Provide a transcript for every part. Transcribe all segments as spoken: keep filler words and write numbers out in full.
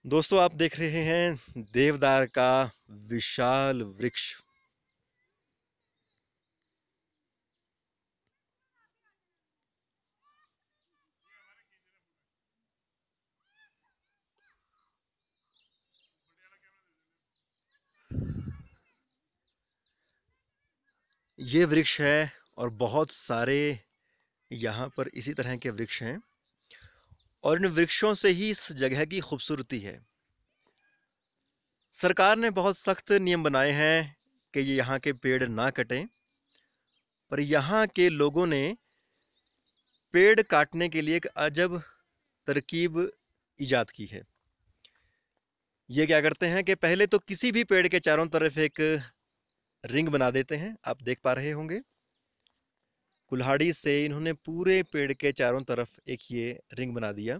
दोस्तों, आप देख रहे हैं देवदार का विशाल वृक्ष। ये वृक्ष है और बहुत सारे यहाँ पर इसी तरह के वृक्ष हैं और इन वृक्षों से ही इस जगह की खूबसूरती है। सरकार ने बहुत सख्त नियम बनाए हैं कि ये यहाँ के पेड़ ना कटें, पर यहाँ के लोगों ने पेड़ काटने के लिए एक अजब तरकीब इजाद की है। ये क्या करते हैं कि पहले तो किसी भी पेड़ के चारों तरफ एक रिंग बना देते हैं। आप देख पा रहे होंगे, कुल्हाड़ी से इन्होंने पूरे पेड़ के चारों तरफ एक ये रिंग बना दिया।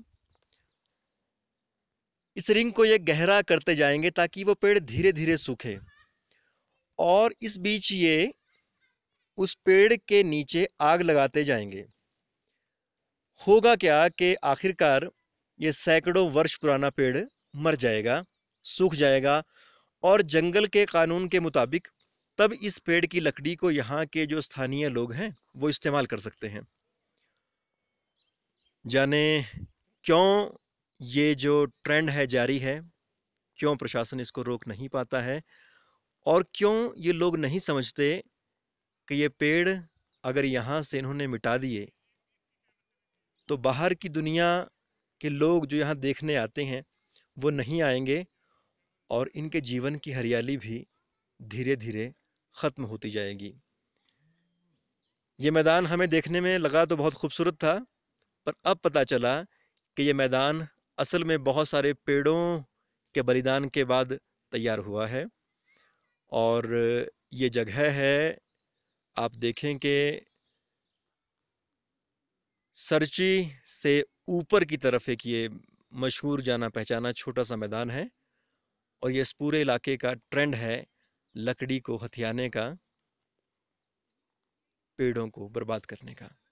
इस रिंग को ये गहरा करते जाएंगे ताकि वो पेड़ धीरे धीरे सूखे, और इस बीच ये उस पेड़ के नीचे आग लगाते जाएंगे। होगा क्या कि आखिरकार ये सैकड़ों वर्ष पुराना पेड़ मर जाएगा, सूख जाएगा, और जंगल के कानून के मुताबिक तब इस पेड़ की लकड़ी को यहाँ के जो स्थानीय लोग हैं वो इस्तेमाल कर सकते हैं। जाने क्यों ये जो ट्रेंड है जारी है, क्यों प्रशासन इसको रोक नहीं पाता है, और क्यों ये लोग नहीं समझते कि ये पेड़ अगर यहाँ से इन्होंने मिटा दिए तो बाहर की दुनिया के लोग जो यहाँ देखने आते हैं वो नहीं आएंगे और इनके जीवन की हरियाली भी धीरे धीरे ख़त्म होती जाएगी। ये मैदान हमें देखने में लगा तो बहुत खूबसूरत था, पर अब पता चला कि ये मैदान असल में बहुत सारे पेड़ों के बलिदान के बाद तैयार हुआ है। और ये जगह है, आप देखें कि सरची से ऊपर की तरफ एक ये मशहूर जाना पहचाना छोटा सा मैदान है, और ये इस पूरे इलाके का ट्रेंड है लकड़ी को हथियाने का, पेड़ों को बर्बाद करने का।